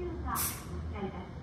中かお使いいたします。